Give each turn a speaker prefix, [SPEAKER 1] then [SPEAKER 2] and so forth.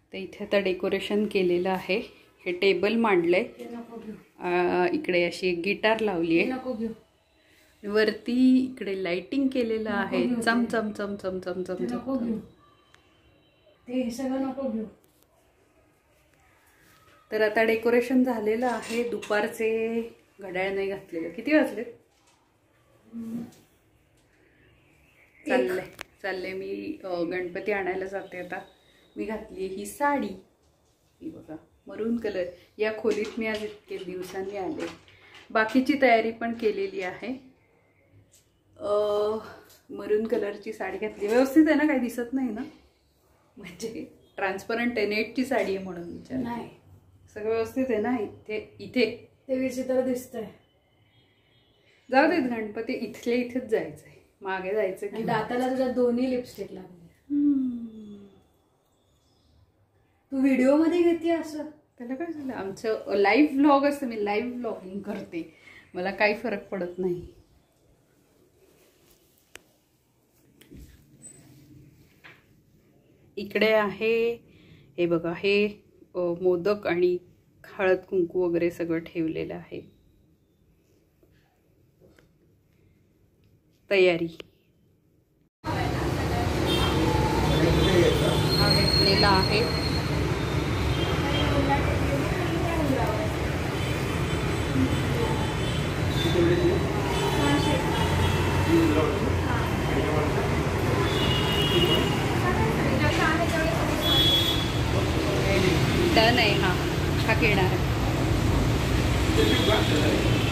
[SPEAKER 1] तर इथे आता डेकोरेशन केलेलं आहे. हे टेबल मांडलंय. इकडे अशी एक गिटार लावली आहे. वरती इकडे लाइटिंग केलेलं आहे. चम चम चम चम चम चम चम.
[SPEAKER 2] ते सगळं नको घेऊ.
[SPEAKER 1] तर आता डेकोरेशन झालेलं आहे. दुपारचे घड्याळ नाही घातलेलं. किती वाजले? चालले मी गणपती आणायला जाते आता. मी घातली ही साडी. ही बघा मरून कलर. या खोलीत मी आज इतके दिवसांनी आले. बाकीची तयारी पण केलेली आहे. मरून कलरची साडी घातली. व्यवस्थित आहे ना? काही दिसत नाही ना? म्हणजे ट्रान्सपरंट आहे. नेटची साडी आहे म्हणून विचार.
[SPEAKER 2] नाही
[SPEAKER 1] सगळं व्यवस्थित आहे ना? इथे
[SPEAKER 2] ते विचित्र दिसतंय.
[SPEAKER 1] जाऊ देत. गणपती इथले इथेच जायचंय. मागे जायचं की
[SPEAKER 2] दाताला तुझ्या दोन्ही लिपस्टिक लागले. तू व्हिडिओ मध्ये घेते असं?
[SPEAKER 1] त्याला काय झालं? आमचं लाईव्ह व्लॉग असतं. मी लाईव्ह व्लॉगिंग करते. मला काही फरक पडत नाही. इकडे आहे हे बघा. हे मोदक आणि हळद कुंकू वगैरे सगळं ठेवलेलं आहे. तयारी घेतलेला आहे. डन आहे. हा केणार आहे.